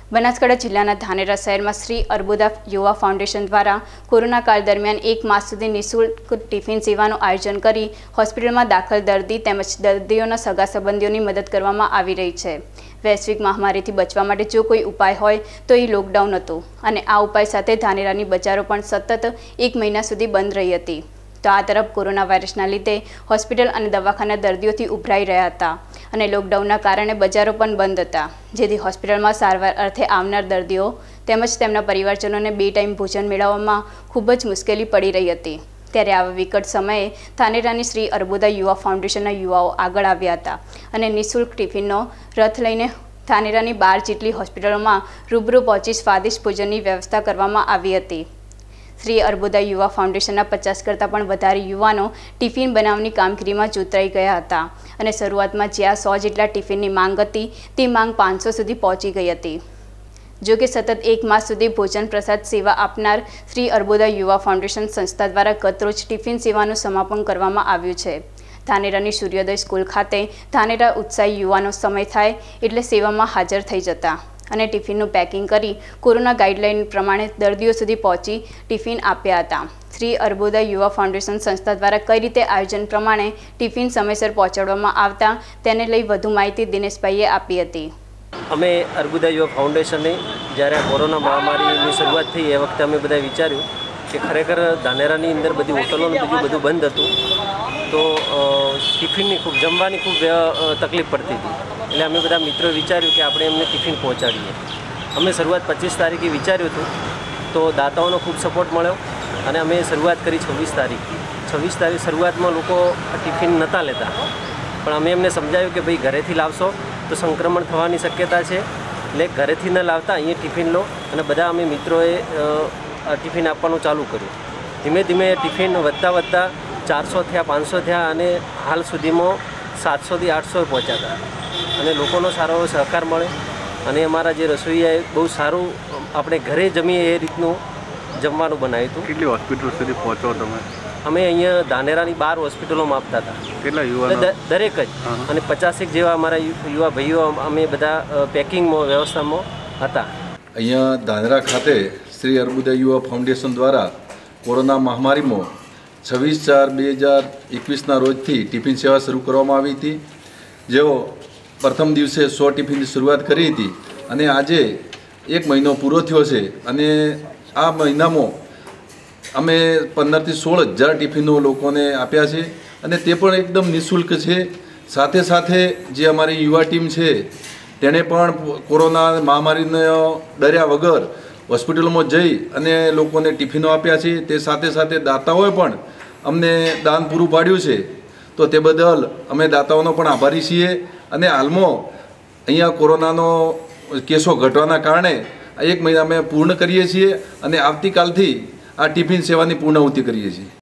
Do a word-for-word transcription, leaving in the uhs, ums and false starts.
બનાસકાંઠા જિલ્લાના ધાનેરા શહેરમાં શ્રી અર્બુદા યુવા ફાઉન્ડેશન દ્વારા કોરોના કાળ દરમિયાન એક માસ સુધી નિઃશુલ્ક ટિફિન સેવાનું આયોજન કરી હોસ્પિટલમાં દાખલ દર્દી તેમજ દર્દીઓના સગા સંબંધીઓની મદદ કરવામાં આવી રહી છે। વૈશ્વિક મહામારીથી બચવા માટે જો કોઈ ઉપાય હોય તો એ લોકડાઉન હતો અને આ ઉપાય સાથે ધાનેરાની બજારો પણ સતત એક મહિના સુધી બંધ રહી હતી। તો આ તરફ કોરોના વાયરસના લીધે હોસ્પિટલ અને દવાખાના દર્દીઓથી ઉભરાઈ રહ્યા હતા અને લોકડાઉનના કારણે બજારો પણ બંધ હતા, જેથી હોસ્પિટલમાં સારવાર અર્થે આવનાર દર્દીઓ તેમજ તેમના પરિવારજનોને બે ટાઈમ ભોજન મેળવવામાં ખૂબ જ મુશ્કેલી પડી રહી હતી। ત્યારે આવા વિકટ સમયે ધાનેરાની શ્રી અર્બુદા યુવા ફાઉન્ડેશનના યુવાઓ આગળ આવ્યા હતા અને નિઃશુલ્ક ટિફિનનો રથ લઈને ધાનેરાની બાર જેટલી હોસ્પિટલોમાં રૂબરૂ પહોંચી સ્વાદિષ્ટ ભોજનની વ્યવસ્થા કરવામાં આવી હતી। શ્રી અર્બુદા યુવા ફાઉન્ડેશનના પચાસ કરતાં પણ વધારે યુવાનો ટિફિન બનાવવાની કામગીરીમાં જોતરાઈ ગયા હતા અને શરૂઆતમાં જ્યાં સો જેટલા ટિફિનની માંગ હતી તે માંગ પાંચસો સુધી પહોંચી ગઈ હતી। જો કે સતત એક માસ સુધી ભોજન પ્રસાદ સેવા આપનાર શ્રી અર્બુદા યુવા ફાઉન્ડેશન સંસ્થા દ્વારા ગતરોજ ટિફિન સેવાનું સમાપન કરવામાં આવ્યું છે। ધાનેરાની સૂર્યોદય સ્કૂલ ખાતે ધાનેરા ઉત્સાહી યુવાનો સમય થાય એટલે સેવામાં હાજર થઈ જતા અને ટિફિનનું પેકિંગ કરી કોરોના ગાઈડલાઈન પ્રમાણે દર્દીઓ સુધી પહોંચી ટિફિન આપ્યા હતા। શ્રી અર્બુદા યુવા ફાઉન્ડેશન સંસ્થા દ્વારા કઈ રીતે આયોજન પ્રમાણે ટિફિન સમયસર પહોંચાડવામાં આવતા તેને લઈ વધુ માહિતી દિનેશભાઈએ આપી હતી। અમે અર્બુદા યુવા ફાઉન્ડેશનની જ્યારે કોરોના મહામારીની શરૂઆત થઈ એ વખતે અમે બધા વિચાર્યું કે ખરેખર ધાનેરાની અંદર બધી હોટલોનું બીજું બધું બંધ હતું તો ટિફિનની ખૂબ જમવાની ખૂબ તકલીફ પડતી હતી, એટલે અમે બધા મિત્રોએ વિચાર્યું કે આપણે એમને ટિફિન પહોંચાડીએ। અમે શરૂઆત પચીસ તારીખે વિચાર્યું હતું તો દાતાઓનો ખૂબ સપોર્ટ મળ્યો અને અમે શરૂઆત કરી છવ્વીસ તારીખથી। છવ્વીસ તારીખ શરૂઆતમાં લોકો ટિફિન નહોતા લેતા, પણ અમે એમને સમજાવ્યું કે ભાઈ ઘરેથી લાવશો તો સંક્રમણ થવાની શક્યતા છે, એટલે ઘરેથી ન લાવતા અહીંયા ટિફિન લો, અને બધા અમે મિત્રોએ ટિફિન આપવાનું ચાલુ કર્યું। ધીમે ધીમે ટિફિન વધતા વધતા ચારસો થયા, પાંચસો થયા અને હાલ સુધીમાં સાતસોથી આઠસો પહોંચ્યા હતા અને લોકોનો સારો સહકાર મળે અને અમારા જે રસોઈયાએ બહુ સારું આપણે ઘરે જમીએ એ રીતનું જમવાનું બનાવ્યું હતું। કેટલી હોસ્પિટલ સુધી પહોંચો તમે? અમે અહીંયા ધાનેરાની બાર હોસ્પિટલોમાં આપતા હતા। કેટલા યુવાનો? દરેક જ, અને પચાસેક જેવા અમારા યુવા ભાઈઓ અમે બધા પેકિંગમાં વ્યવસ્થામાં હતા। અહીંયા ધાનેરા ખાતે શ્રી અર્બુદા યુવા ફાઉન્ડેશન દ્વારા કોરોના મહામારીમાં છવ્વીસ ચાર બે હજાર એકવીસના રોજથી ટિફિન સેવા શરૂ કરવામાં આવી હતી, જેઓ પ્રથમ દિવસે સો ટિફિનની શરૂઆત કરી હતી અને આજે એક મહિનો પૂરો થયો છે અને આ મહિનામાં અમે પંદરથી સોળ હજાર ટિફિનો લોકોને આપ્યા છે અને તે પણ એકદમ નિઃશુલ્ક છે। સાથે સાથે જે અમારી યુવા ટીમ છે તેણે પણ કોરોના મહામારીને ડર્યા વગર હોસ્પિટલોમાં જઈ અને લોકોને ટિફિનો આપ્યા છે। તે સાથે સાથે દાતાઓએ પણ અમને દાન પૂરું પાડ્યું છે, તો તે બદલ અમે દાતાઓનો પણ આભારી છીએ। અને હાલમાં અહીંયા કોરોનાનો કેસો ઘટવાના કારણે એક મહિના અમે પૂર્ણ કરીએ છીએ અને આવતીકાલથી આ ટિફિન સેવાની પૂર્ણાહુતિ કરીએ છીએ।